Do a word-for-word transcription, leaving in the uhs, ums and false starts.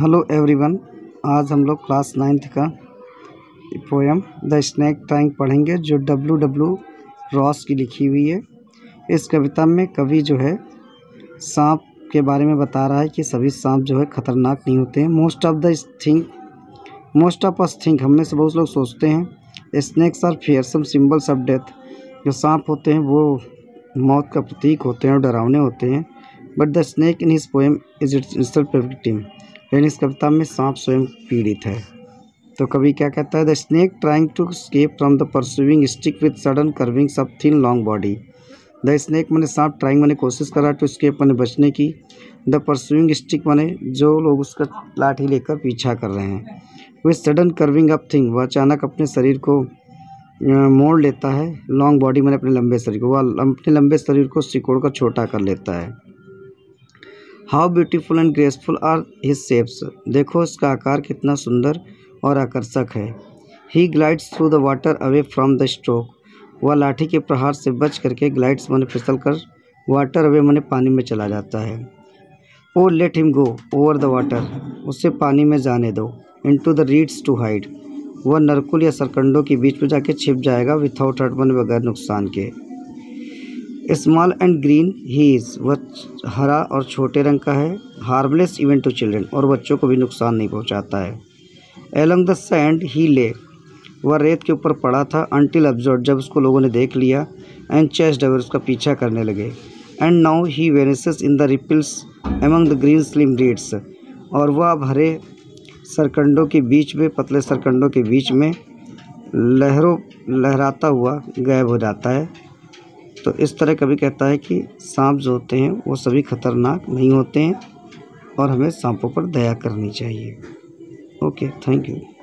Hello everyone, आज हम लोग क्लास नाइन्थ का पोएम द स्नेक ट्राइंग पढ़ेंगे जो डब्ल्यू डब्ल्यू रॉस की लिखी हुई है। इस कविता में कवि जो है सांप के बारे में बता रहा है कि सभी सांप जो है ख़तरनाक नहीं होते हैं। Most of the think most of us think हम में से बहुत लोग सोचते हैं snakes are fearsome symbols of death. जो सांप होते हैं वो मौत का प्रतीक होते हैं और डरावने होते हैं। But the snake in his poem is its itself victim. लेकिन इस कविता में सांप स्वयं पीड़ित है। तो कवि क्या कहता है, the snake trying to escape from the pursuing stick with sudden curvings of thin long body. The snake मैंने सांप ट्राइंग मैंने कोशिश करा टू escape मैंने बचने की। द परस्यूइंग स्टिक मैंने जो लोग उसका लाठी लेकर पीछा कर रहे हैं। With sudden curving of thing वह अचानक अपने शरीर को मोड़ लेता है। लॉन्ग बॉडी मैंने अपने लंबे शरीर को वह अपने लंबे शरीर को सिकोड़ कर छोटा कर लेता है। How beautiful and graceful are his shapes. देखो इसका आकार कितना सुंदर और आकर्षक है। He glides through the water away from the stroke. वह लाठी के प्रहार से बच करके ग्लाइड्स मैंने फिसल कर वाटर अवे मैंने पानी में चला जाता है। Oh let him go over the water. उसे पानी में जाने दो। Into the reeds to hide. वह नरकुल या सरकंडों के बीच में जाके छिप जाएगा विथआउट हर्ट मैंने बगैर नुकसान के। Small and green he is. वह हरा और छोटे रंग का है। हार्मलेस इवन टू चिल्ड्रन और बच्चों को भी नुकसान नहीं पहुंचाता है। एलॉन्ग द सैंड ही ले। वह रेत के ऊपर पड़ा था अनटिल ऑब्जर्व जब उसको लोगों ने देख लिया। एंड चेस्ड अवे उसका पीछा करने लगे। And now he vanishes in the ripples among the green slim reeds. और वह अब हरे सरकंडों के बीच में पतले सरकंडों के बीच में लहरों लहराता हुआ गायब हो जाता है। तो इस तरह कभी कहता है कि सांप जो होते हैं वो सभी खतरनाक नहीं होते हैं और हमें सांपों पर दया करनी चाहिए। Okay, thank you.